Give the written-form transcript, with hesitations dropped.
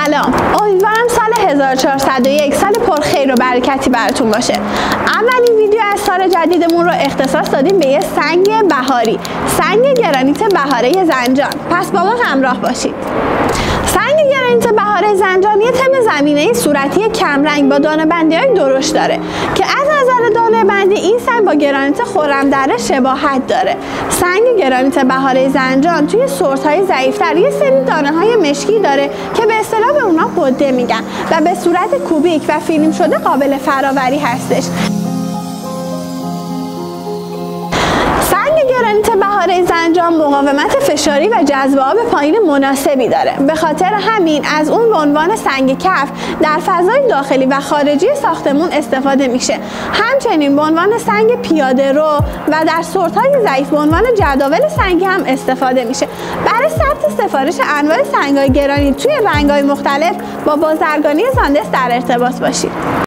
سلام، امیدوارم سال 1401 سال پرخیر و برکتی براتون باشه. اولین ویدیو از سال جدیدمون رو اختصاص دادیم به یه سنگ بهاری، سنگ گرانیت بهاره زنجان. پس با ما همراه باشید. سنگ گرانیت بهاره زنجان یه تم زمینه‌ای صورتی کمرنگ با دانه‌بندی‌های درشت داره که از نظر دانه‌بندی این سنگ با گرانیت خرم‌دره شباهت داره. سنگ گرانیت بهاره زنجان توی سورت‌های ضعیف‌تر یه سری دانه‌های مشکی داره که به اصطلاح به اونا قده میگن و به صورت کوبیک و فیلم شده قابل فراوری هستش. گرانیت بهاره زنجان مقاومت فشاری و جذب آب پایین مناسبی داره. به خاطر همین از اون به عنوان سنگ کف در فضای داخلی و خارجی ساختمون استفاده میشه. همچنین به عنوان سنگ پیاده رو و در سورت‌های ضعیف به عنوان جداول سنگی هم استفاده میشه. برای ثبت سفارش انواع سنگ‌های گرانیت توی رنگ‌های مختلف با بازرگانی زاندس در ارتباط باشید.